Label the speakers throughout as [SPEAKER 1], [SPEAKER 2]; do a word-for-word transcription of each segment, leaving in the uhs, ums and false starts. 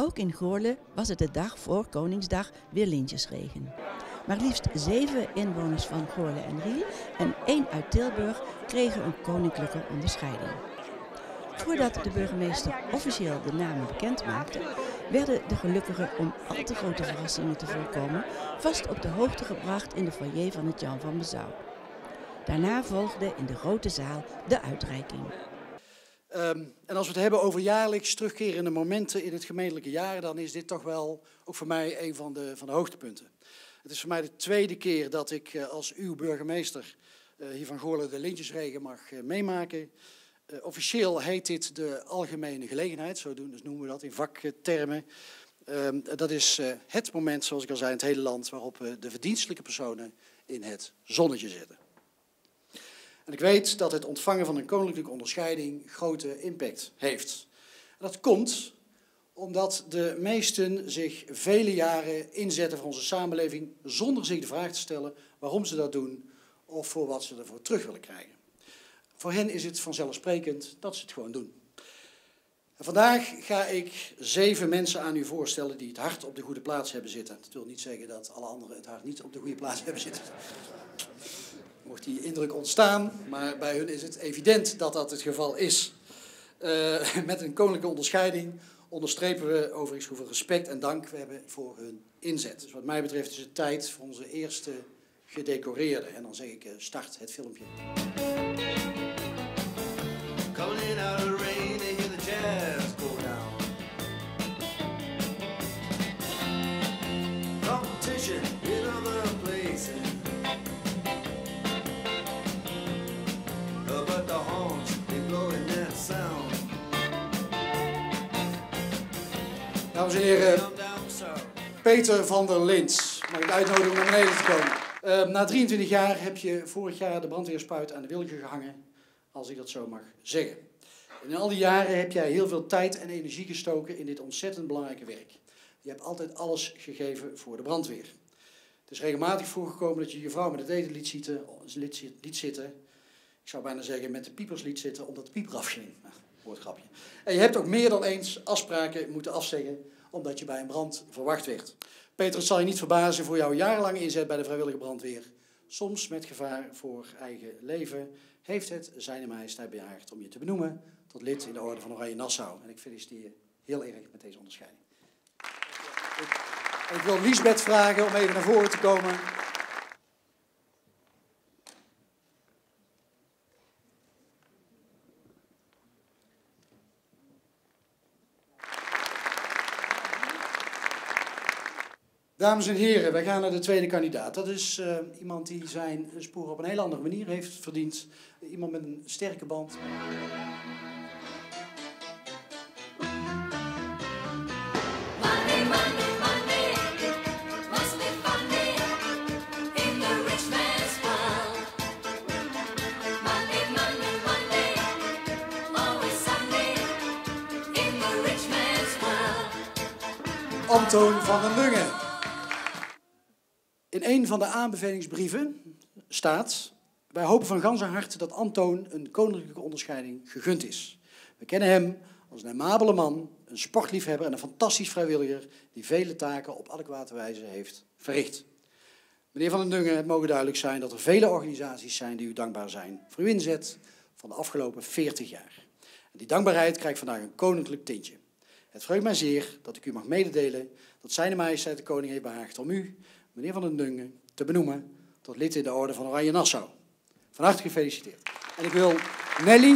[SPEAKER 1] Ook in Goorle was het de dag voor Koningsdag weer lintjesregen. Maar liefst zeven inwoners van Goorle en Riel en één uit Tilburg kregen een koninklijke onderscheiding. Voordat de burgemeester officieel de namen bekend maakte, werden de gelukkigen om al te grote verrassingen te voorkomen vast op de hoogte gebracht in de foyer van het Jan van Bezouw. Daarna volgde in de grote zaal de uitreiking.
[SPEAKER 2] Um, en als we het hebben over jaarlijks terugkerende momenten in het gemeentelijke jaar, dan is dit toch wel ook voor mij een van de, van de hoogtepunten. Het is voor mij de tweede keer dat ik uh, als uw burgemeester uh, hier van Goorle de lintjesregen mag uh, meemaken. Uh, officieel heet dit de algemene gelegenheid, zo doen, dus noemen we dat in vaktermen. Uh, dat is uh, het moment, zoals ik al zei, in het hele land waarop uh, de verdienstelijke personen in het zonnetje zitten. En ik weet dat het ontvangen van een koninklijke onderscheiding grote impact heeft. En dat komt omdat de meesten zich vele jaren inzetten voor onze samenleving zonder zich de vraag te stellen waarom ze dat doen of voor wat ze ervoor terug willen krijgen. Voor hen is het vanzelfsprekend dat ze het gewoon doen. En vandaag ga ik zeven mensen aan u voorstellen die het hart op de goede plaats hebben zitten. Dat wil niet zeggen dat alle anderen het hart niet op de goede plaats hebben zitten. Mocht die indruk ontstaan, maar bij hun is het evident dat dat het geval is. Uh, met een koninklijke onderscheiding onderstrepen we overigens hoeveel respect en dank we hebben voor hun inzet. Dus wat mij betreft is het tijd voor onze eerste gedecoreerde. En dan zeg ik, uh, start het filmpje. Coming out of the rain, they hear the jazz go down. Competition in other places. But the horns, they blow in that sound. Dames en heren, Peter van der Lins. Mag ik uitnodigen om naar beneden te komen. Uh, na drieëntwintig jaar heb je vorig jaar de brandweerspuit aan de wilgen gehangen, als ik dat zo mag zeggen. En in al die jaren heb jij heel veel tijd en energie gestoken in dit ontzettend belangrijke werk. Je hebt altijd alles gegeven voor de brandweer. Het is regelmatig voorgekomen dat je je vrouw met het eten liet zitten, liet zitten. Ik zou bijna zeggen met de piepers liet zitten omdat de pieper afging. Nou, woordgrapje. En je hebt ook meer dan eens afspraken moeten afzeggen omdat je bij een brand verwacht werd. Peter, het zal je niet verbazen voor jouw jarenlange inzet bij de vrijwillige brandweer. Soms met gevaar voor eigen leven heeft het Zijne Majesteit behaagd om je te benoemen tot lid in de Orde van Oranje Nassau. En ik feliciteer je heel erg met deze onderscheiding. Ik, ik wil Liesbeth vragen om even naar voren te komen. Dames en heren, wij gaan naar de tweede kandidaat. Dat is uh, iemand die zijn sporen op een heel andere manier heeft verdiend. Iemand met een sterke band. Antoon van den Dungen. In een van de aanbevelingsbrieven staat: wij hopen van ganser harte dat Antoon een koninklijke onderscheiding gegund is. We kennen hem als een amabele man, een sportliefhebber en een fantastisch vrijwilliger die vele taken op adequate wijze heeft verricht. Meneer van den Dungen, het mogen duidelijk zijn dat er vele organisaties zijn die u dankbaar zijn voor uw inzet van de afgelopen veertig jaar. En die dankbaarheid krijgt vandaag een koninklijk tintje. Het verheugt mij zeer dat ik u mag mededelen dat Zijne Majesteit de Koning heeft behaagd om u, meneer van den Dungen, te benoemen tot lid in de Orde van Oranje Nassau. Van harte gefeliciteerd. En ik wil Nelly...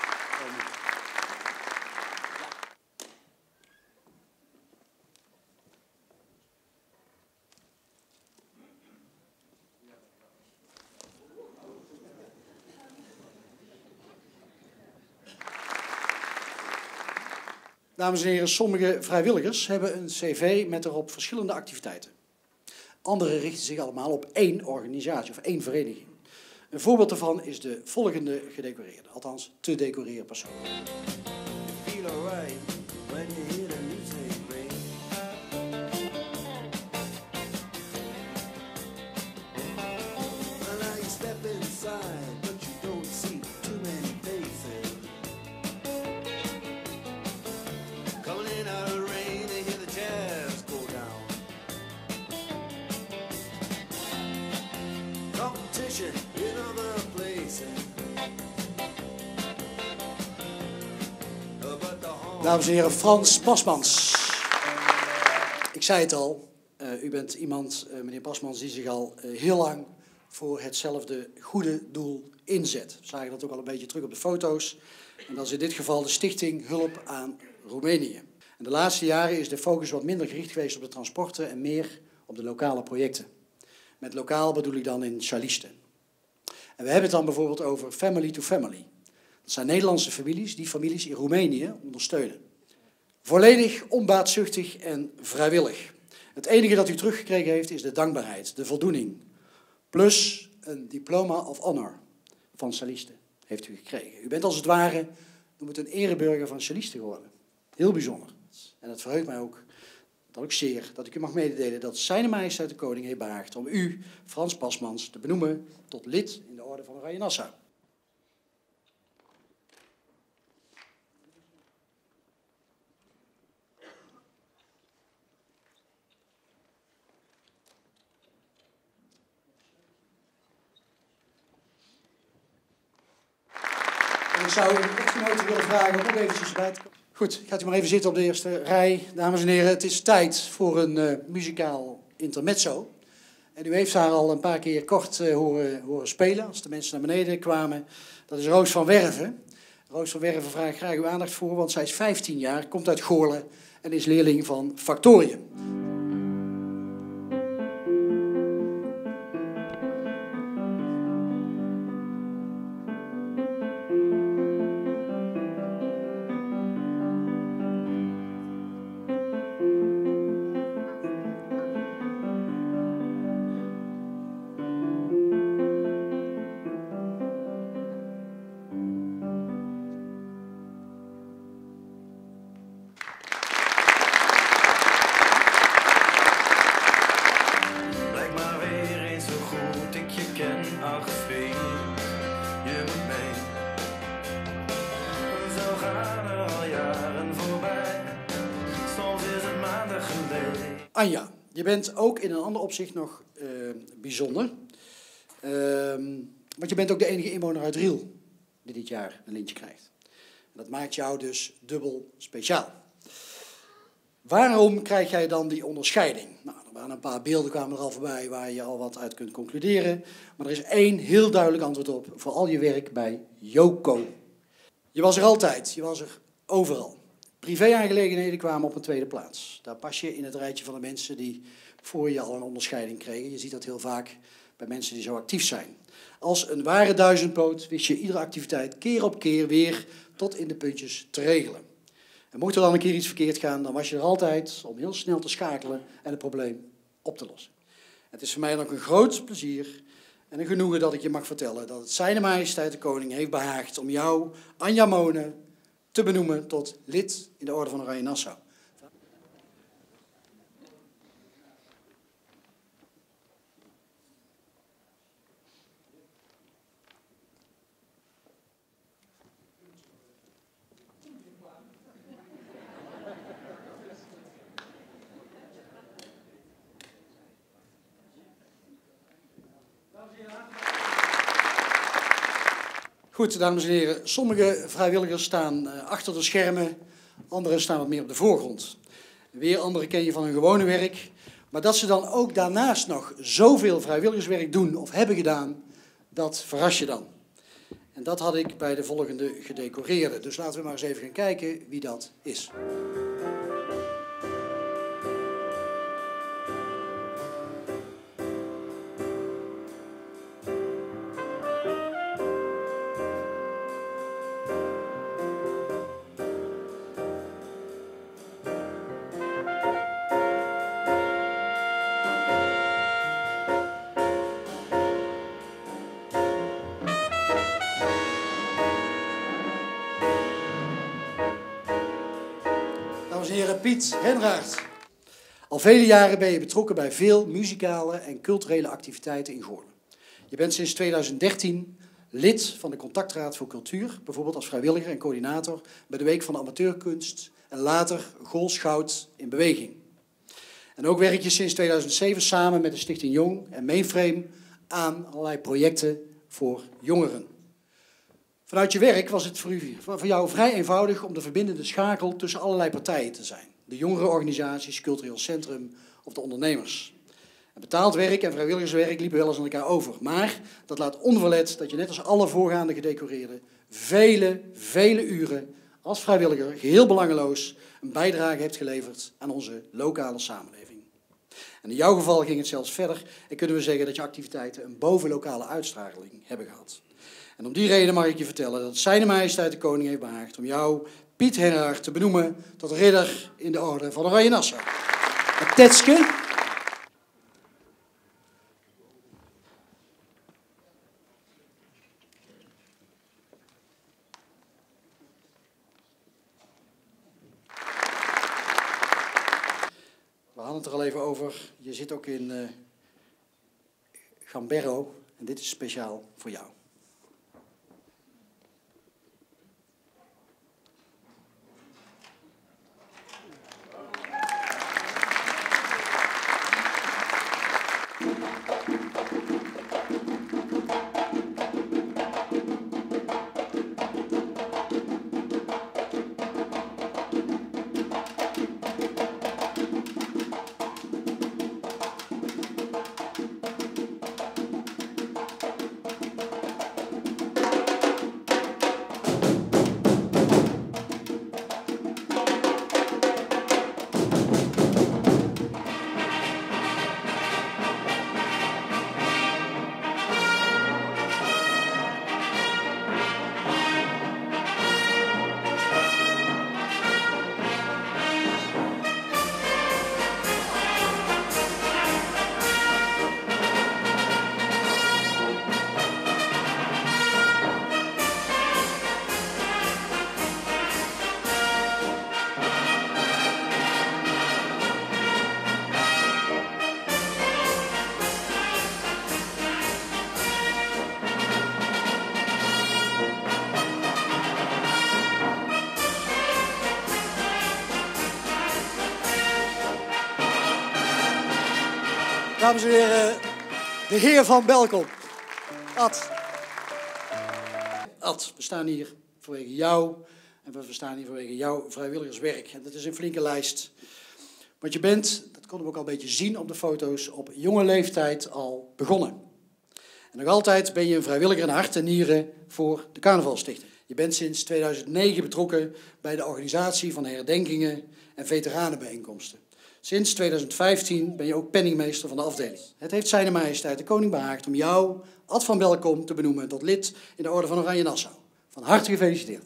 [SPEAKER 2] Dames en heren, sommige vrijwilligers hebben een cv met erop verschillende activiteiten. Anderen richten zich allemaal op één organisatie of één vereniging. Een voorbeeld daarvan is de volgende gedecoreerde, althans te decoreren persoon. Dames en heren, Frans Pasmans. Ik zei het al, uh, u bent iemand, uh, meneer Pasmans, die zich al uh, heel lang voor hetzelfde goede doel inzet. We zagen dat ook al een beetje terug op de foto's. En dat is in dit geval de Stichting Hulp aan Roemenië. En de laatste jaren is de focus wat minder gericht geweest op de transporten en meer op de lokale projecten. Met lokaal bedoel ik dan in Șaliște. En we hebben het dan bijvoorbeeld over family to family. Dat zijn Nederlandse families die families in Roemenië ondersteunen. Volledig onbaatzuchtig en vrijwillig. Het enige dat u teruggekregen heeft is de dankbaarheid, de voldoening. Plus een diploma of honor van Șaliște heeft u gekregen. U bent als het ware, noem het een ereburger van Șaliște geworden. Heel bijzonder. En het verheugt mij ook, dat ook zeer, dat ik u mag mededelen dat Zijne Majesteit de Koning heeft behaagd om u, Frans Pasmans, te benoemen tot lid in de Orde van Oranje Nassau. Ik zou uw echtgenoten willen vragen om ook eventjes bij te komen. Goed, gaat u maar even zitten op de eerste rij. Dames en heren, het is tijd voor een uh, muzikaal intermezzo. En u heeft haar al een paar keer kort uh, horen, horen spelen, als de mensen naar beneden kwamen. Dat is Roos van Werven. Roos van Werven vraag ik graag uw aandacht voor, want zij is vijftien jaar, komt uit Goorlen en is leerling van Factorium. Anja, je bent ook in een ander opzicht nog uh, bijzonder. Uh, want je bent ook de enige inwoner uit Riel die dit jaar een lintje krijgt. En dat maakt jou dus dubbel speciaal. Waarom krijg jij dan die onderscheiding? Nou, er waren een paar beelden kwamen er al voorbij waar je al wat uit kunt concluderen. Maar er is één heel duidelijk antwoord op voor al je werk bij Yoco. Je was er altijd, je was er overal. Privé-aangelegenheden kwamen op een tweede plaats. Daar pas je in het rijtje van de mensen die voor je al een onderscheiding kregen. Je ziet dat heel vaak bij mensen die zo actief zijn. Als een ware duizendpoot wist je iedere activiteit keer op keer weer tot in de puntjes te regelen. En mocht er dan een keer iets verkeerd gaan, dan was je er altijd om heel snel te schakelen en het probleem op te lossen. Het is voor mij dan ook een groot plezier en een genoegen dat ik je mag vertellen dat het Zijne Majesteit de Koning heeft behaagd om jou, Anja Mone, te benoemen tot lid in de Orde van Oranje Nassau. Goed, dames en heren, sommige vrijwilligers staan uh, achter de schermen, anderen staan wat meer op de voorgrond. Weer anderen ken je van hun gewone werk, maar dat ze dan ook daarnaast nog zoveel vrijwilligerswerk doen of hebben gedaan, dat verras je dan. En dat had ik bij de volgende gedecoreerde. Dus laten we maar eens even gaan kijken wie dat is. Dames en heren, Piet Henraert. Al vele jaren ben je betrokken bij veel muzikale en culturele activiteiten in Goorlen. Je bent sinds tweeduizend dertien lid van de Contactraad voor Cultuur, bijvoorbeeld als vrijwilliger en coördinator bij de Week van de Amateurkunst en later Goolschout in Beweging. En ook werk je sinds tweeduizend zeven samen met de Stichting Jong en Mainframe aan allerlei projecten voor jongeren. Vanuit je werk was het voor, u, voor jou vrij eenvoudig om de verbindende schakel tussen allerlei partijen te zijn. De jongerenorganisaties, cultureel centrum of de ondernemers. En betaald werk en vrijwilligerswerk liepen wel eens aan elkaar over. Maar dat laat onverlet dat je net als alle voorgaande gedecoreerden vele, vele uren als vrijwilliger, geheel belangeloos, een bijdrage hebt geleverd aan onze lokale samenleving. En in jouw geval ging het zelfs verder en kunnen we zeggen dat je activiteiten een bovenlokale uitstraling hebben gehad. En om die reden mag ik je vertellen dat Zijne Majesteit de Koning heeft behaagd om jou, Piet Henraert, te benoemen tot ridder in de orde van Oranje Nassau. Het Tetske. We hadden het er al even over. Je zit ook in uh, Gamberro en dit is speciaal voor jou. Dames en heren, de heer Van Belkom. Ad. Ad, we staan hier vanwege jou en we staan hier vanwege jouw vrijwilligerswerk. En dat is een flinke lijst. Want je bent, dat konden we ook al een beetje zien op de foto's, op jonge leeftijd al begonnen. En nog altijd ben je een vrijwilliger in hart en nieren voor de Carnavalstichting. Je bent sinds tweeduizend negen betrokken bij de organisatie van herdenkingen en veteranenbijeenkomsten. Sinds tweeduizend vijftien ben je ook penningmeester van de afdeling. Het heeft Zijne Majesteit de Koning behaagd om jou, Ad van Belkom, te benoemen tot lid in de orde van Oranje Nassau. Van harte gefeliciteerd.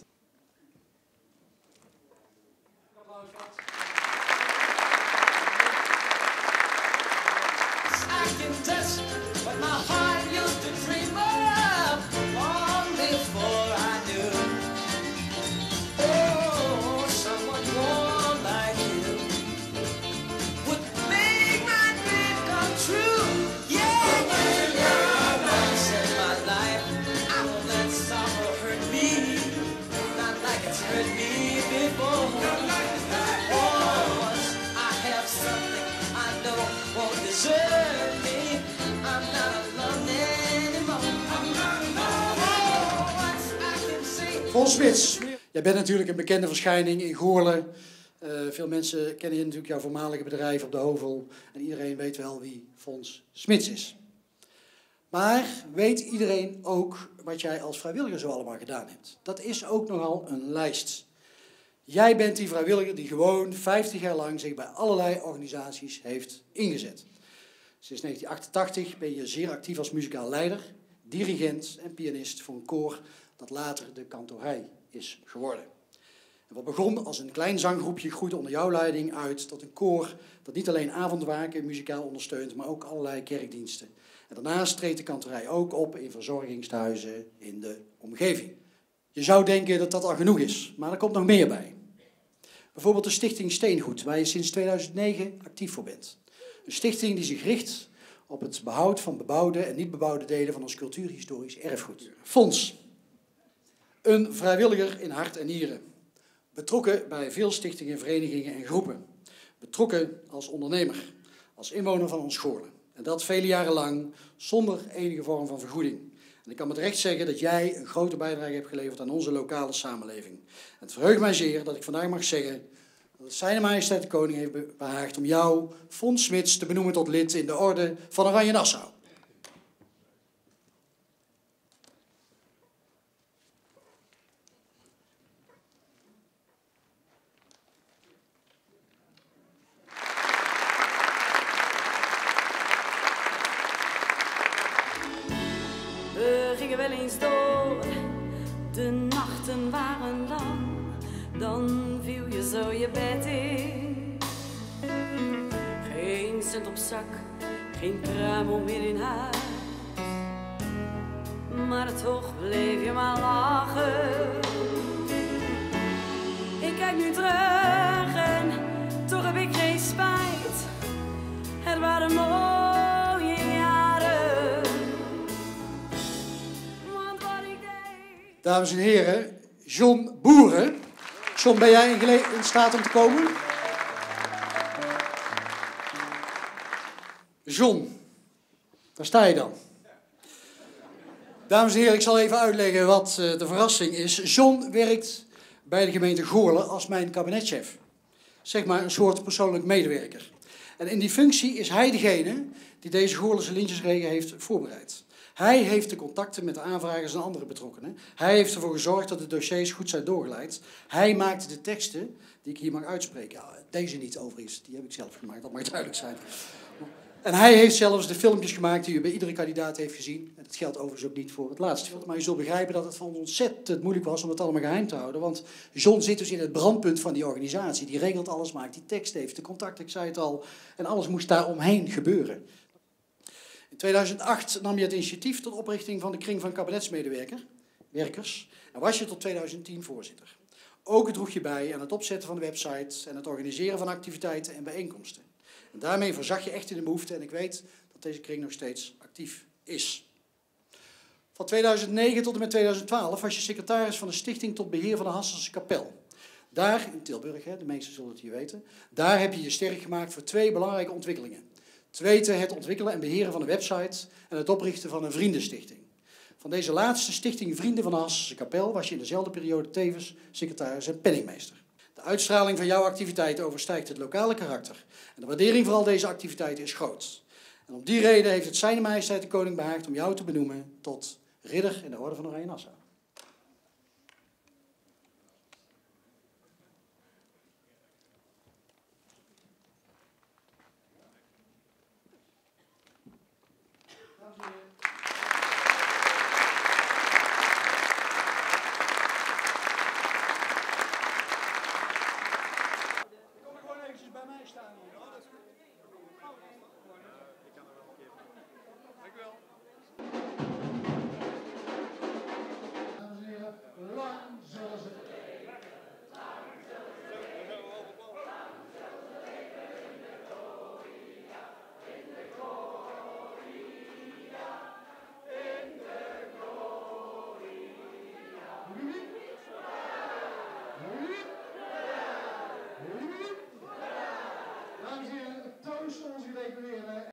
[SPEAKER 2] Fons Smits, jij bent natuurlijk een bekende verschijning in Goorlen. Uh, veel mensen kennen je natuurlijk jouw voormalige bedrijf op de Hovel. En iedereen weet wel wie Fons Smits is. Maar weet iedereen ook wat jij als vrijwilliger zo allemaal gedaan hebt? Dat is ook nogal een lijst. Jij bent die vrijwilliger die gewoon vijftig jaar lang zich bij allerlei organisaties heeft ingezet. Sinds negentien achtentachtig ben je zeer actief als muzikaal leider, dirigent en pianist voor een koor dat later de kantorij is geworden. En wat begon als een klein zanggroepje groeide onder jouw leiding uit tot een koor dat niet alleen avondwaken muzikaal ondersteunt, maar ook allerlei kerkdiensten. En daarnaast treedt de kantorij ook op in verzorgingstehuizen in de omgeving. Je zou denken dat dat al genoeg is, maar er komt nog meer bij. Bijvoorbeeld de stichting Steengoed, waar je sinds tweeduizend negen actief voor bent. Een stichting die zich richt op het behoud van bebouwde en niet bebouwde delen van ons cultuurhistorisch erfgoed. Fons. Een vrijwilliger in hart en nieren. Betrokken bij veel stichtingen, verenigingen en groepen. Betrokken als ondernemer, als inwoner van ons Goorlen. En dat vele jaren lang zonder enige vorm van vergoeding. En ik kan met recht zeggen dat jij een grote bijdrage hebt geleverd aan onze lokale samenleving. En het verheugt mij zeer dat ik vandaag mag zeggen dat het Zijne Majesteit de Koning heeft behaagd om jou, Fons Smits, te benoemen tot lid in de Orde van Oranje Nassau.
[SPEAKER 3] We gingen wel eens door, de nachten waren lang, dan viel je zo je bed in. Geen cent op zak, geen kruimel meer in huis, maar toch bleef je maar lachen. Ik kijk nu terug en toch heb ik geen spijt, het waren mooie jaren. Want wat ik deed...
[SPEAKER 2] Dames en heren, John Boeren. John, ben jij in, gele- in staat om te komen? John, daar sta je dan. Dames en heren, ik zal even uitleggen wat uh, de verrassing is. John werkt bij de gemeente Goorlen als mijn kabinetchef. Zeg maar een soort persoonlijk medewerker. En in die functie is hij degene die deze Goorlense lintjesregen heeft voorbereid. Hij heeft de contacten met de aanvragers en andere betrokkenen. Hij heeft ervoor gezorgd dat de dossiers goed zijn doorgeleid. Hij maakt de teksten die ik hier mag uitspreken. Ja, deze niet overigens, die heb ik zelf gemaakt, dat mag duidelijk zijn. En hij heeft zelfs de filmpjes gemaakt die u bij iedere kandidaat heeft gezien. En dat geldt overigens ook niet voor het laatste film. Maar je zult begrijpen dat het van ons ontzettend moeilijk was om het allemaal geheim te houden. Want John zit dus in het brandpunt van die organisatie. Die regelt alles, maakt die tekst, heeft de contact, ik zei het al. En alles moest daar omheen gebeuren. In tweeduizend acht nam je het initiatief tot oprichting van de kring van kabinetsmedewerkers. En was je tot tweeduizend tien voorzitter. Ook droeg je bij aan het opzetten van de website en het organiseren van activiteiten en bijeenkomsten. En daarmee voorzag je echt in de behoefte en ik weet dat deze kring nog steeds actief is. Van tweeduizend negen tot en met tweeduizend twaalf was je secretaris van de Stichting tot Beheer van de Hasseltse Kapel. Daar, in Tilburg, hè, de meesten zullen het hier weten, daar heb je je sterk gemaakt voor twee belangrijke ontwikkelingen. Te weten het ontwikkelen en beheren van een website en het oprichten van een vriendenstichting. Van deze laatste stichting Vrienden van de Hasseltse Kapel was je in dezelfde periode tevens secretaris en penningmeester. De uitstraling van jouw activiteiten overstijgt het lokale karakter. En de waardering voor al deze activiteiten is groot. En om die reden heeft het Zijne Majesteit de Koning behaagd om jou te benoemen tot ridder in de Orde van Oranje Nassau. Dames en heren.